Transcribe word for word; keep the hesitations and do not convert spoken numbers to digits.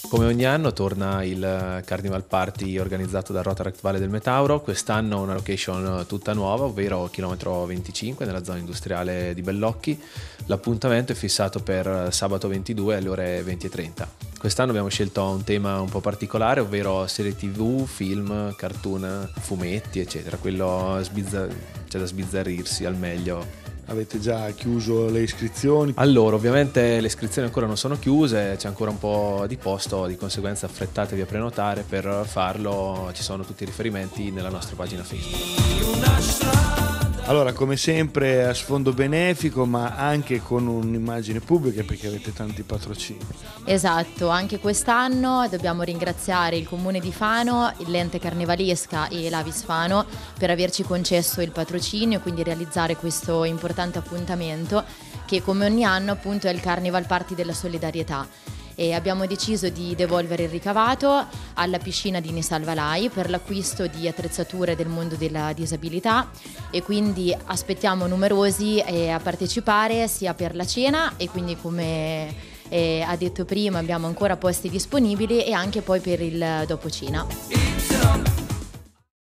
Come ogni anno torna il Carnival Party organizzato dal Rotaract Valle del Metauro, quest'anno una location tutta nuova, ovvero chilometro venticinque nella zona industriale di Bellocchi. L'appuntamento è fissato per sabato ventidue alle ore venti e trenta. Quest'anno abbiamo scelto un tema un po' particolare, ovvero serie tv, film, cartoon, fumetti, eccetera. Quello sbizza- c'è da sbizzarrirsi al meglio. Avete già chiuso le iscrizioni? Allora, ovviamente le iscrizioni ancora non sono chiuse, c'è ancora un po' di posto, di conseguenza affrettatevi a prenotare. Per farlo ci sono tutti i riferimenti nella nostra pagina Facebook. Allora, come sempre a sfondo benefico, ma anche con un'immagine pubblica, perché avete tanti patrocini. Esatto, anche quest'anno dobbiamo ringraziare il Comune di Fano, l'Ente Carnevalesca e l'Avis Fano per averci concesso il patrocinio e quindi realizzare questo importante appuntamento che come ogni anno appunto è il Carnival Party della solidarietà. E abbiamo deciso di devolvere il ricavato alla piscina di Nisalvalai per l'acquisto di attrezzature del mondo della disabilità e quindi aspettiamo numerosi eh, a partecipare sia per la cena e quindi come eh, ha detto prima abbiamo ancora posti disponibili e anche poi per il dopo cena.